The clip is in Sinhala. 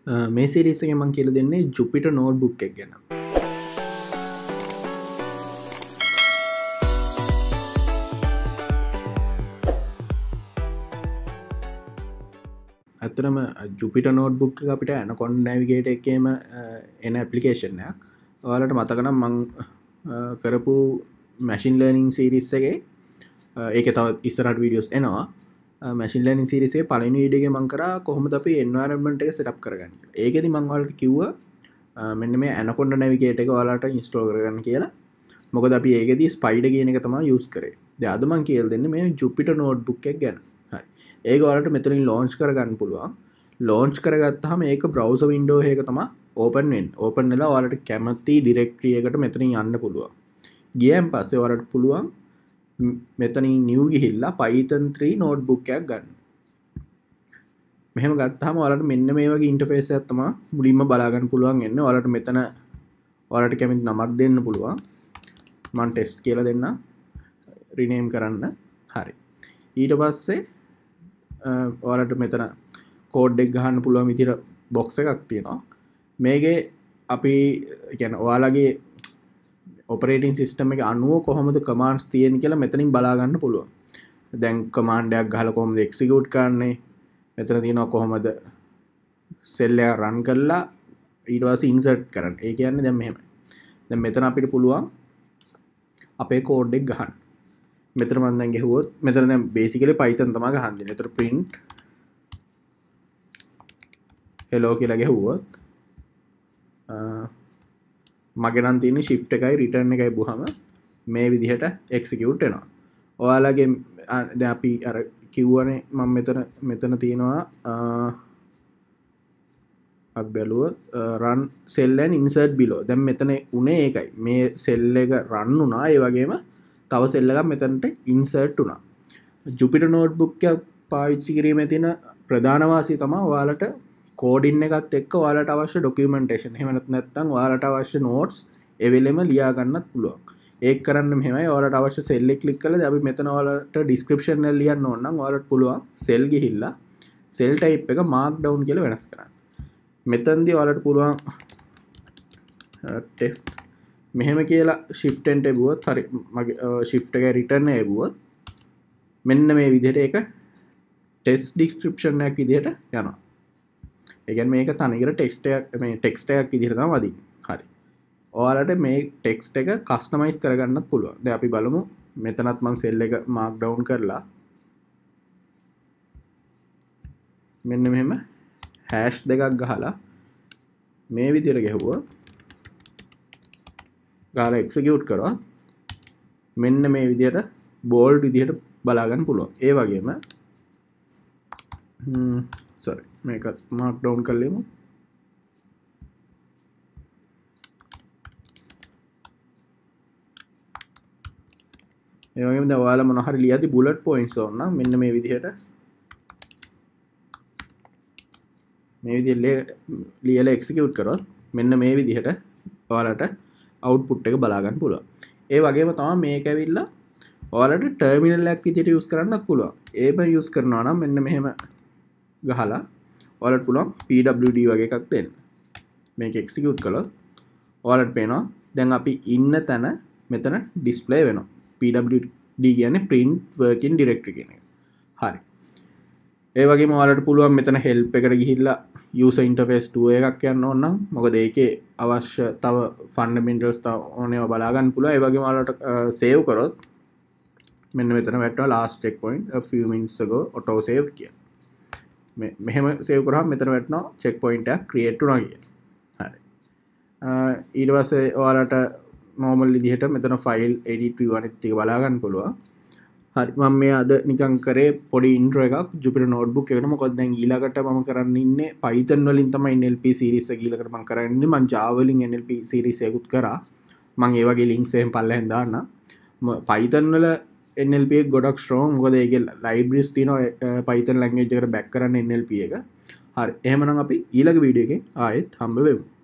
මේ සිරිස් එකෙන් මම කියලා දෙන්නේ Jupyter Notebook එක ගැන. ඇත්තටම Jupyter Notebook එක අපිට Anaconda Navigator එකේම එන ඇප්ලිකේෂන් එකක්. ඔයාලට මතක නම් මම කරපු machine learning series එකේ ඒකේ තව ඉස්සරහට වීඩියෝස් එනවා. machine learning series එකේ පළවෙනි වීඩියෝ එකේ මම කරා කොහොමද අපි environment එක setup කරගන්නේ කියලා. ඒකෙදි මම ඔයාලට කිව්වා මෙන්න මේ Anaconda Navigator එක ඔයාලට install කරගන්න කියලා. මොකද අපි ඒකෙදි spider කියන එක තමයි use කරේ. දැන් අද මම කියලා දෙන්නේ මේ Jupyter Notebook එක ගැන. හරි. ඒක ඔයාලට මෙතනින් launch කරගන්න පුළුවන්. launch කරගත්තාම ඒක browser window එකක තමයි open වෙන්නේ. open වෙලා ඔයාලට කැමති directory එකට මෙතනින් යන්න පුළුවන්. ගියන් පස්සේ ඔයාලට පුළුවන් මෙතනින් new ගිහිල්ලා Python 3 notebook එකක් ගන්න. මෙහෙම ගත්තාම ඔයාලට මෙන්න මේ වගේ interface එකක් තමයි මුලින්ම බලා ගන්න පුළුවන් එන්නේ. ඔයාලට මෙතන ඔයාලට කැමති නමක් දෙන්න පුළුවන්. මම test කියලා දෙන්න. rename කරන්න. හරි. ඊට පස්සේ ඔයාලට මෙතන code එක ගහන්න පුළුවන් විදිහට box එකක් තියෙනවා. මේකේ අපි කියන්නේ ඔයාලගේ operating system එක අනුව කොහොමද commands තියෙන්නේ කියලා මෙතනින් බලා ගන්න පුළුවන්. දැන් command එකක් ගහලා කොහොමද execute කරන්නේ? මෙතන තියෙනවා කොහොමද cell එක run කරලා ඊට පස්සේ insert කරන්න. ඒ කියන්නේ දැන් මෙහෙමයි. දැන් මෙතන අපිට පුළුවන් අපේ code එක ගහන්න. මෙතන මම දැන් ගහුවොත් මෙතන දැන් basically Python තමයි ගහන්න දෙන්නේ. ඒතර print hello කියලා ගහුවොත් මගේ නම් තියෙන්නේ shift එකයි return එකයි බුහම මේ විදිහට execute වෙනවා. ඔයාලගේ දැන් අපි අර කිව්වනේ මම මෙතන තියෙනවා අපි බැලුවොත් run cell and insert below. දැන් මෙතන උනේ ඒකයි. මේ cell එක run වුණා. ඒ වගේම තව cell එකක් මෙතනට insert වුණා. Jupyter Notebook එක පාවිච්චි කිරීමේ තියෙන ප්‍රධාන වාසිය තමයි ඔයාලට කෝඩින් එකත් එක්ක ඔයාලට අවශ්‍ය documentation එහෙම නැත්නම් ඔයාලට අවශ්‍ය notes එවෙලෙම ලියා ගන්නත් පුළුවන්. ඒක කරන්න මෙහෙමයි ඔයාලට අවශ්‍ය cell එක click කරලා අපි මෙතන ඔයාලට description එක ලියන්න ඕන නම් ඔයාලට පුළුවන් cell ගිහිල්ලා cell type එක markdown කියලා වෙනස් කරන්න. මෙතනදී ඔයාලට පුළුවන් text මෙහෙම කියලා shift enter එබුවොත් හරි මගේ shift එකේ return එබුවොත් මෙන්න මේ විදිහට ඒක text description එකක් විදිහට යනවා. ඒ කියන්නේ මේක තනිකර ටෙක්ස්ට් එකක් මේ ටෙක්ස්ට් එකක් විදිහට තමයි වදින්නේ. හරි. ඔයාලට මේ ටෙක්ස්ට් එක කස්ටමයිස් කරගන්නත් පුළුවන්. දැන් අපි බලමු මෙතනත් මම සෙල් එක මාක් ඩවුන් කරලා මෙන්න මෙහෙම හෑෂ් දෙකක් ගහලා මේ විදිහට ගැහුවොත් ගාලා එක්සිකියුට් කරොත් මෙන්න මේ විදිහට බෝල්ඩ් විදිහට බලා ගන්න පුළුවන්. ඒ වගේම sorry මේක මාක් ඩවුන් කරලෙමු. ඒ වගේම දැන් ඔයාලා මොනවා හරි ලියද්දි බුලට් පොයින්ට්ස් ඕන නම් මෙන්න මේ විදිහට ලියලා එක්සිකියුට් කරොත් මෙන්න මේ විදිහට ඔයාලට අවුට්පුට් එක බලා ගන්න පුළුවන්. ඒ වගේම තමයි මේක ඇවිල්ලා ඔයාලට ටර්මිනල් එකක් විදිහට යූස් කරන්නත් පුළුවන්. ඒම යූස් කරනවා නම් මෙන්න මෙහෙම ගහලා ඔයාලට පුළුවන් pwd වගේ එකක් දෙන්න. මේක එක්සිකියුට් කළොත් ඔයාලට පේනවා දැන් අපි ඉන්න තැන මෙතන ඩිස්ප්ලේ වෙනවා. pwd කියන්නේ print working directory කියන එක. හරි. ඒ වගේම ඔයාලට පුළුවන් මෙතන help එකට ගිහිල්ලා user interface 2 එකක් යන්න ඕන නම් මොකද ඒකේ අවශ්‍ය තව fundamentals තව ඕනේව බලා ගන්න පුළුවන්. ඒ වගේම ඔයාලට save කරොත් මෙන්න මෙතන වැටෙනවා last checkpoint a few minutes ago auto save කියලා. මෙහෙම සේව් කරාම මෙතන වැටෙනවා චෙක් පොයින්ට් එකක් ක්‍රියේට් වුණා කියලා. හරි. ඊට පස්සේ ඔයාලට normal විදිහට මෙතන ෆයිල් edit view අනිත් ටික බලා ගන්න පුළුවන්. හරි. මම මේ අද නිකන් කරේ පොඩි intro එකක් Jupyter Notebook එකට. මොකද දැන් ඊළඟට මම කරන්න ඉන්නේ Python වලින් තමයි NLP series එක ඊළඟට මම කරන්නේ. මම Java වලින් NLP series එකකුත් කරා. මම ඒ වගේ links එහෙම පල්ලෙහෙන් දාන්නම්. Python වල NLP එක ගොඩක් strong. මොකද ඒකේ libraries තියෙනවා Python language එකට back කරන්න NLP එක. හරි. එහෙමනම් අපි ඊළඟ වීඩියෝ එකෙන් ආයෙත් හම්බ වෙමු.